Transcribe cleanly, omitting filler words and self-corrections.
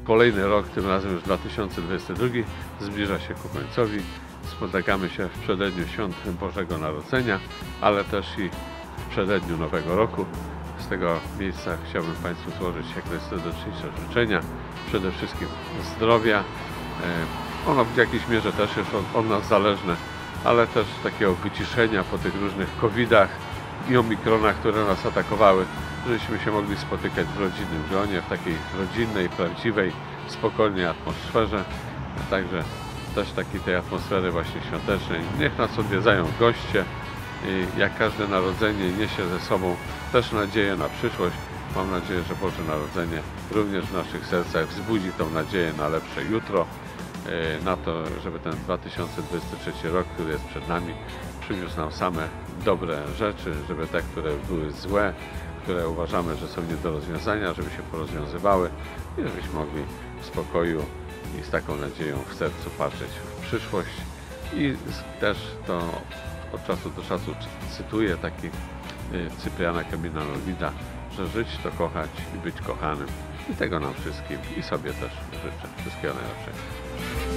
kolejny rok, tym razem już 2022, zbliża się ku końcowi. Spotykamy się w przededniu świąt Bożego Narodzenia, ale też i w przededniu Nowego Roku. Z tego miejsca chciałbym Państwu złożyć jak najserdeczniejsze życzenia. Przede wszystkim zdrowia. Ono w jakiejś mierze też jest od nas zależne, ale też takiego wyciszenia po tych różnych covidach i omikronach, które nas atakowały, żebyśmy się mogli spotykać w rodzinnym gronie, w takiej rodzinnej, prawdziwej, spokojnej atmosferze. Także też takiej tej atmosfery właśnie świątecznej. Niech nas odwiedzają goście. I jak każde narodzenie niesie ze sobą też nadzieję na przyszłość. Mam nadzieję, że Boże Narodzenie również w naszych sercach wzbudzi tą nadzieję na lepsze jutro, na to, żeby ten 2023 rok, który jest przed nami, przyniósł nam same dobre rzeczy, żeby te, które były złe, które uważamy, że są nie do rozwiązania, żeby się porozwiązywały i żebyśmy mogli w spokoju i z taką nadzieją w sercu patrzeć w przyszłość. I też to od czasu do czasu cytuję taki Cypriana Kamila Norwida, że żyć to kochać i być kochanym. I tego nam wszystkim i sobie też życzę. Wszystkiego najlepszego.